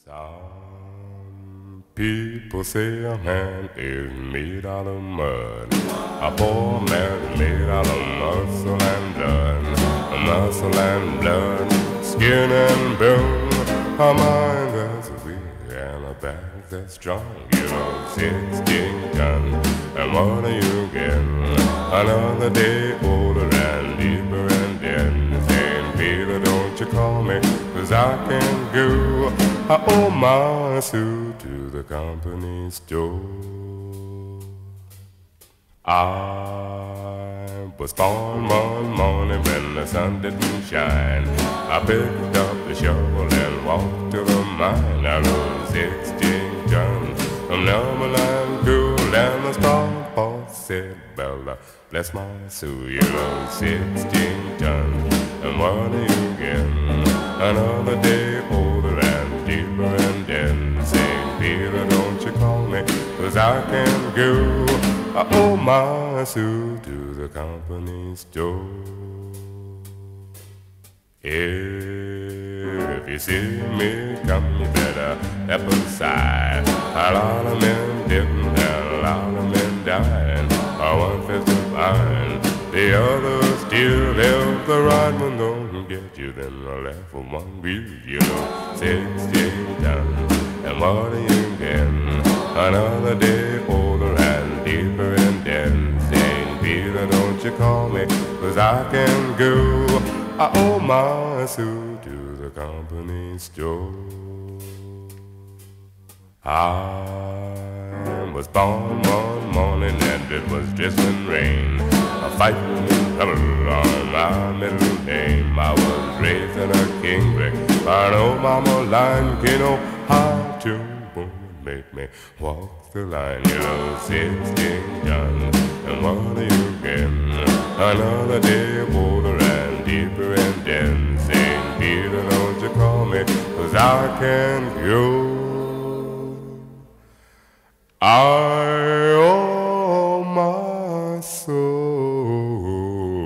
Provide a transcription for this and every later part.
Some people say a man is made out of mud. A poor man is made out of muscle and blood. Muscle and blood, skin and bone. A mind that's weak and a back that's strong. You know, 16 tons. And what do you get? Another day older and deeper and then saying, Peter, don't you call me, 'cause I can't go. I owe my suit to the company store. I was born one morning when the sun didn't shine. I picked up the shovel and walked to the mine. I rode 16 tons from Neverland cool, and the strong boss said, Bella, bless my soul, you rode 16 tons. And what do you get? Another day older and deeper and then saying, Peter, don't you call me, 'cause I can't go. I owe my suit to the company store. If you see me come, you better step aside. A lot of men didn't and a lot of men died. One fist of iron, the other still. If the right one don't get you, then the left one will. You know, 16 tons, and what do you get? Another day older and deeper and then saying, Peter, don't you call me, 'cause I can't go. I owe my suit to the company store. I was born one morning and it was drizzling rain. A fighting trouble on my middle name. I was raised in a kingbrick by an old mama line. You know how to make me walk the line. You know, 16 tons, and what do you get? Another day older and deeper and then saying, Peter, don't you call me, 'cause I can't go. I owe my soul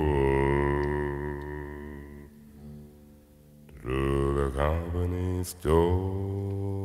to the company store.